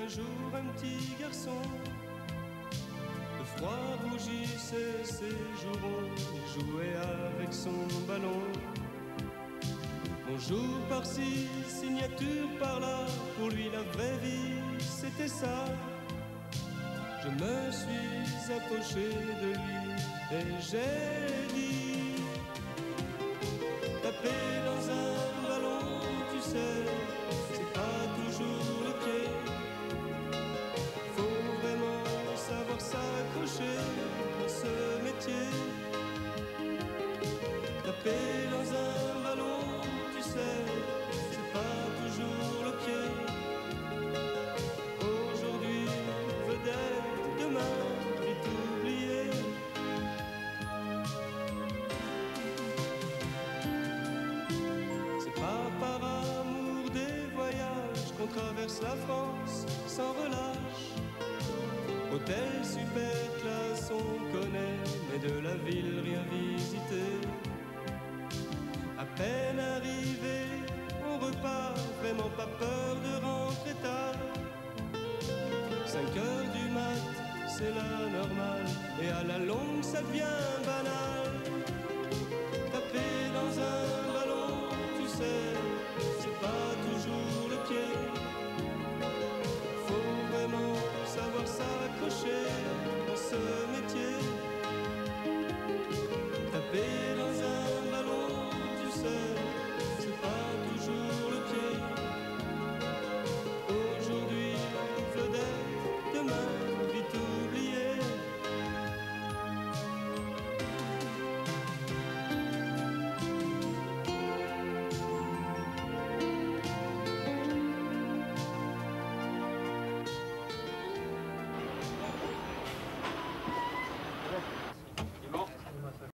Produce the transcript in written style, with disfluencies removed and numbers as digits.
un jour un petit garçon. Le froid rougissait ses joues rondes, il jouait avec son ballon. Bonjour par-ci, signature par-là, pour lui la vraie vie c'était ça. Je me suis approché de lui et j'ai dit: taper dans un ballon, tu sais, c'est pas toujours le pied. Faut vraiment savoir s'accrocher dans ce métier. Taper dans un ballon, tu sais, c'est pas toujours le pied. Aujourd'hui, vedette, demain, vite oublié. C'est pas par amour des voyages qu'on traverse la France sans relâche. Hôtel super classe on connaît, mais de la ville rien visité. À peine arrivé, on repart, vraiment pas peur de rentrer tard. 5 heures du mat, c'est la normale, et à la longue ça devient banal.